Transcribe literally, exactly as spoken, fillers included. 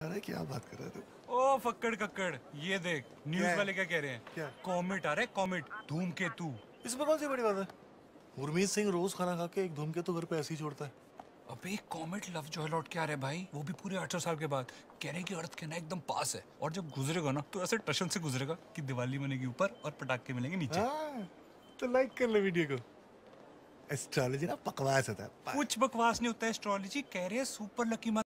अरे क्या बात कर रहे थे? ओ फक्कड़ कक्कड़, ये देख न्यूज वाले क्या कह रहे हैं? क्या? कॉमेट आ रहा है, कॉमेट, धूमकेतु। इसमें कौन सी बड़ी बात है? गुरमीत सिंह रोज खाना खा के एक धूमकेतु घर पे ऐसे ही छोड़ता है। अबे कॉमेट लव जो लौट के आ रहे भाई, वो भी पूरे आठ सौ साल के बाद। कह रहे हैं कि अर्थ के ना एकदम पास है, और जब गुजरेगा ना तो ऐसे टशन से गुजरेगा कि दिवाली बनेगी ऊपर और पटाखे मिलेंगे नीचे। हाँ, तो लाइक कर ले वीडियो को। एस्ट्रोलॉजी ना बकवास होता है। कुछ बकवास नहीं होता है एस्ट्रोलॉजी, कह रहे हैं सुपर लकी